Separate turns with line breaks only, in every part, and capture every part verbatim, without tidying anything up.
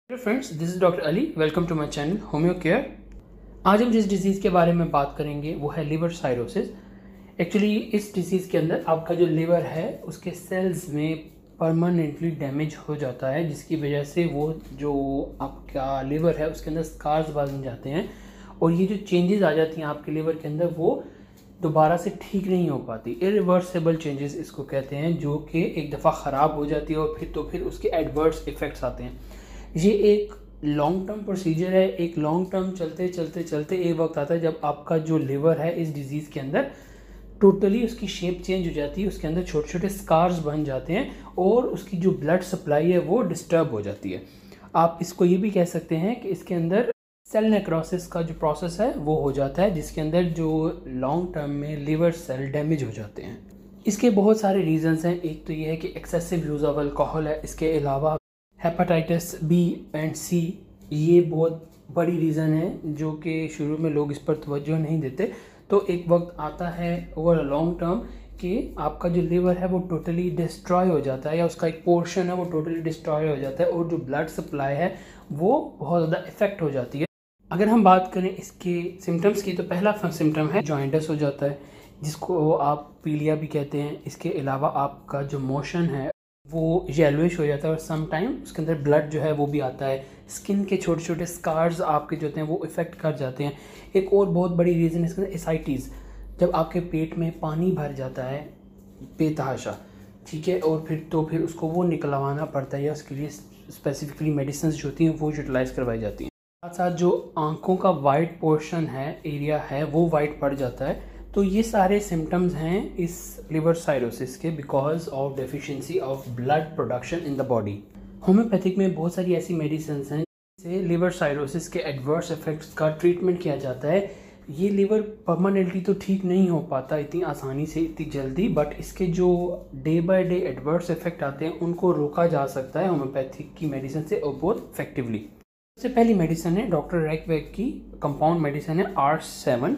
Hello friends, this is doctor Ali. Welcome to my channel homeo care. आज हम जिस disease के बारे में बात करेंगे वो है लिवर साइरोसिस। एक्चुअली इस डिज़ीज़ के अंदर आपका जो लिवर है उसके सेल्स में परमानेंटली डैमेज हो जाता है, जिसकी वजह से वो जो आपका लिवर है उसके अंदर स्कार्स बन जाते हैं और ये जो चेंजेस आ जाती हैं आपके लिवर के अंदर वो दोबारा से ठीक नहीं हो पाती। इरिवर्सिबल चेंजेस इसको कहते हैं, जो कि एक दफ़ा ख़राब हो जाती है और फिर तो फिर उसके एडवर्स इफ़ेक्ट्स आते हैं। ये एक लॉन्ग टर्म प्रोसीजर है। एक लॉन्ग टर्म चलते चलते चलते एक वक्त आता है जब आपका जो लिवर है इस डिज़ीज़ के अंदर टोटली उसकी शेप चेंज हो जाती है, उसके अंदर छोटे छोटे स्कार्स बन जाते हैं और उसकी जो ब्लड सप्लाई है वो डिस्टर्ब हो जाती है। आप इसको ये भी कह सकते हैं कि इसके अंदर सेल नेक्रोसिस का जो प्रोसेस है वो हो जाता है, जिसके अंदर जो लॉन्ग टर्म में लिवर सेल डैमेज हो जाते हैं। इसके बहुत सारे रीज़न्स हैं। एक तो ये है कि एक्सेसिव यूज़ ऑफ अल्कोहल है। इसके अलावा हेपेटाइटिस बी एंड सी, ये बहुत बड़ी रीज़न है जो कि शुरू में लोग इस पर तवज्जो नहीं देते। तो एक वक्त आता है ओवर लॉन्ग टर्म कि आपका जो लिवर है वो टोटली डिस्ट्रॉय हो जाता है या उसका एक पोर्शन है वो टोटली डिस्ट्रॉय हो जाता है और जो ब्लड सप्लाई है वो बहुत ज़्यादा इफ़ेक्ट हो जाती है। अगर हम बात करें इसके सिम्टम्स की तो पहला सिम्टम है जॉइंटिस हो जाता है, जिसको आप पीलिया भी कहते हैं। इसके अलावा आपका जो मोशन है वो येलोइश हो जाता है और सम टाइम उसके अंदर ब्लड जो है वो भी आता है। स्किन के छोटे छोटे स्कार्स आपके जो होते हैं वो इफ़ेक्ट कर जाते हैं। एक और बहुत बड़ी रीज़न इसके अंदर एसाइटिस, जब आपके पेट में पानी भर जाता है बेतहाशा, ठीक है, और फिर तो फिर उसको वो निकलवाना पड़ता है या उसके लिए स्पेसिफिकली मेडिसिन जो होती हैं वो यूटिलाइज़ करवाई जाती हैं। साथ साथ जो आँखों का वाइट पोर्शन है, एरिया है, वो वाइट पड़ जाता है। तो ये सारे सिम्टम्स हैं इस लिवर साइरोसिस के because of deficiency of blood production in the body. Homeopathic में बहुत सारी ऐसी मेडिसिन हैं जिससे लिवर साइरोसिस के एडवर्स इफेक्ट्स का ट्रीटमेंट किया जाता है। ये लिवर परमानेंटली तो ठीक नहीं हो पाता इतनी आसानी से, इतनी जल्दी, बट इसके जो day by day adverse effect आते हैं उनको रोका जा सकता है होम्योपैथिक की मेडिसिन से और बहुत इफेक्टिवली। सबसे पहली मेडिसिन है डॉक्टर रैकवेक की कंपाउंड मेडिसिन है आर सेवन।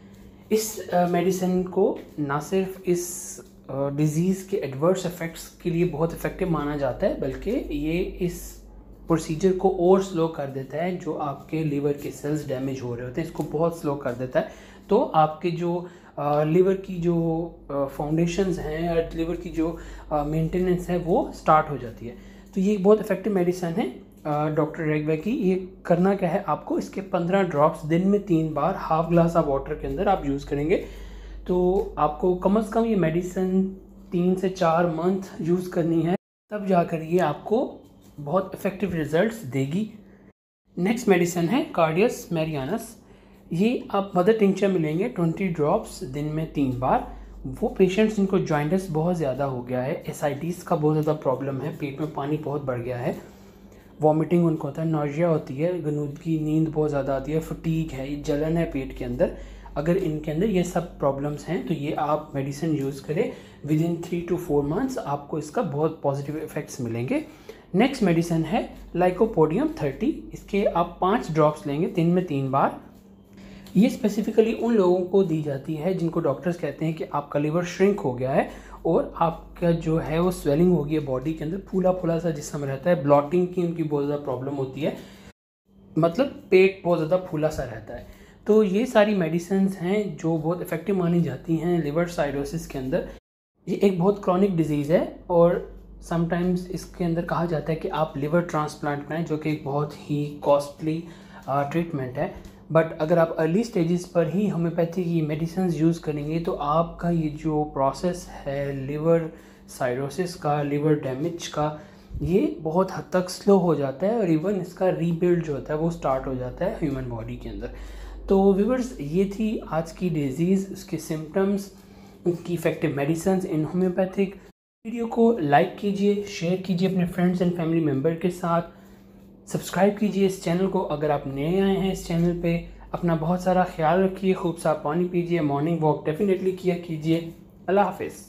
इस मेडिसिन uh, को ना सिर्फ इस डिज़ीज़ uh, के एडवर्स इफ़ेक्ट्स के लिए बहुत इफ़ेक्टिव माना जाता है, बल्कि ये इस प्रोसीजर को और स्लो कर देता है। जो आपके लिवर के सेल्स डैमेज हो रहे होते हैं इसको बहुत स्लो कर देता है। तो आपके जो लिवर uh, की जो फाउंडेशंस uh, हैं या लिवर की जो मेंटेनेंस uh, है वो स्टार्ट हो जाती है। तो ये बहुत इफ़ेक्टिव मेडिसिन है डॉक्टर रैकवेक की। ये करना क्या है, आपको इसके पंद्रह ड्रॉप्स दिन में तीन बार हाफ ग्लास ऑफ वाटर के अंदर आप यूज़ करेंगे तो आपको कम से कम ये मेडिसिन तीन से चार मंथ यूज़ करनी है, तब जाकर ये आपको बहुत इफ़ेक्टिव रिजल्ट्स देगी। नेक्स्ट मेडिसिन है कार्डियस मैरियानस। ये आप मदर टिंचर मिलेंगे ट्वेंटी ड्रॉप्स दिन में तीन बार। वो पेशेंट्स जिनको जॉइंटिस बहुत ज़्यादा हो गया है, एसाइटिस का बहुत ज़्यादा प्रॉब्लम है, पेट में पानी बहुत बढ़ गया है, वॉमिटिंग उनको होता है, नौजिया होती है, गनूदगी, नींद बहुत ज़्यादा आती है, फटीग है, जलन है पेट के अंदर, अगर इनके अंदर ये सब प्रॉब्लम्स हैं तो ये आप मेडिसिन यूज़ करें। Within three to four months आपको इसका बहुत पॉजिटिव इफेक्ट्स मिलेंगे। नेक्स्ट मेडिसिन है लाइकोपोडियम थर्टी। इसके आप पाँच ड्रॉप्स लेंगे दिन में तीन बार। ये स्पेसिफिकली उन लोगों को दी जाती है जिनको डॉक्टर्स कहते हैं कि आपका लिवर श्रिंक हो गया है और आपका जो है वो स्वेलिंग हो गई है बॉडी के अंदर, फूला फूला सा जिस्म रहता है, ब्लॉटिंग की उनकी बहुत ज़्यादा प्रॉब्लम होती है, मतलब पेट बहुत ज़्यादा फूला सा रहता है। तो ये सारी मेडिसिन हैं जो बहुत इफ़ेक्टिव मानी जाती हैं लिवर साइरोसिस के अंदर। ये एक बहुत क्रॉनिक डिजीज़ है और समटाइम्स इसके अंदर कहा जाता है कि आप लिवर ट्रांसप्लांट कराएं, जो कि एक बहुत ही कॉस्टली ट्रीटमेंट है। बट अगर आप अर्ली स्टेजेस पर ही होम्योपैथी की मेडिसिन यूज़ करेंगे तो आपका ये जो प्रोसेस है लिवर साइरोसिस का, लिवर डैमेज का, ये बहुत हद तक स्लो हो जाता है और इवन इसका रीबिल्ड जो होता है वो स्टार्ट हो जाता है ह्यूमन बॉडी के अंदर। तो व्यूअर्स, ये थी आज की डिजीज़, उसके सिम्टम्स, उनकी effective medicine in homeopathic. Video को लाइक कीजिए, शेयर कीजिए अपने फ्रेंड्स एंड फैमिली मेम्बर के साथ, सब्सक्राइब कीजिए इस चैनल को अगर आप नए आए हैं इस चैनल पे। अपना बहुत सारा ख्याल रखिए, खूब सा पानी पीजिए, मॉर्निंग वॉक डेफिनेटली किया कीजिए। अल्लाह हाफिज़।